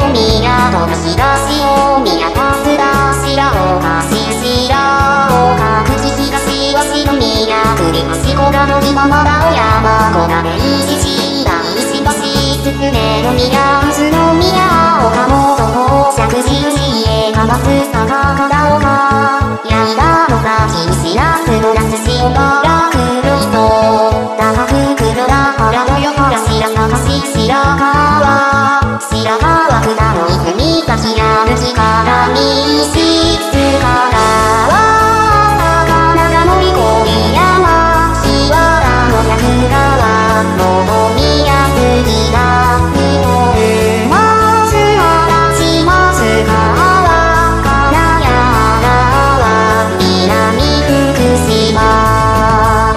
宮としだしを宮かすだしらおかししらおか口東はしの宮栗橋こがのりままだお山こがでいししだいしばしつつめの宮うずの宮岡本宝石寺へかますさかかだおかやいだの先にしらすのなすしおから黒いと高く黒だ原のよからしらさかししらかわ白川下の泉崎やむきからみしつからは魚が乗り越え山日原の百川の宮杉だ日本松原松川金谷は南福島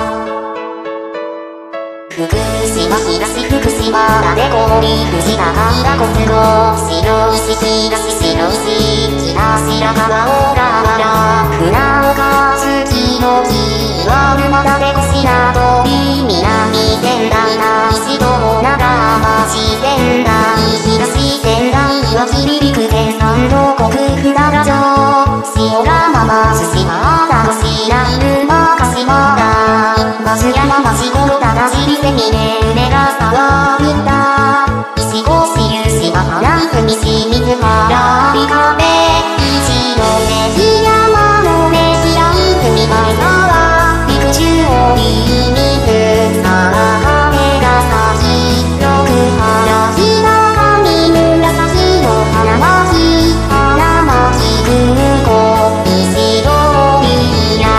東福島だで氷藤田神田小坪白石東白石北白川小川原船岡月の木は沼田で小白鳥南仙台大石と長町仙台東仙台は霧陸県南の国船田城塩釜松島田越沼鹿島だ松山町五郎田尻瀬峰梅ヶ沢文田石越湯島原住清水原有壁一の目山の目白泉前川陸中をい水沢羽が崎六原日高見紫の花巻花巻空港石鳥屋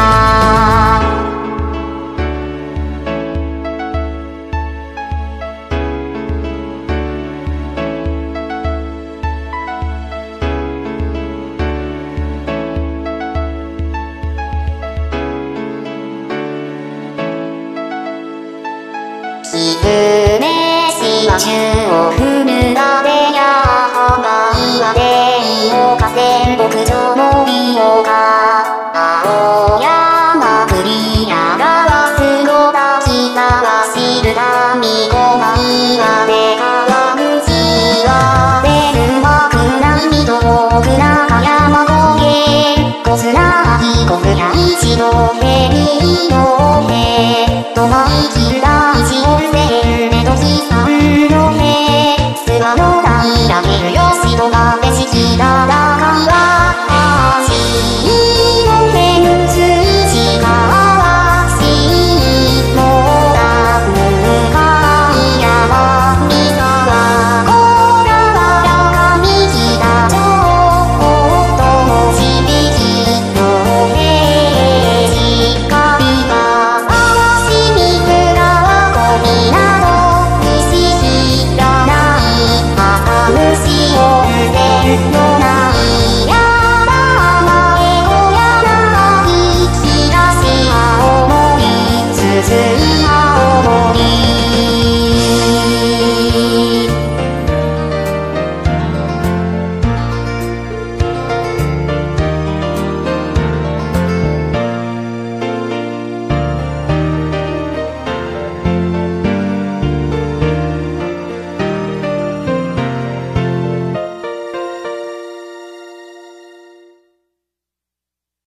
ひふめしは中央船田でや浜岩で岡線牧場の利用が青山栗屋川すごた北は汁田みこま岩で川口は出沼区南と奥中山高原小砂秋小倉一の辺二の辺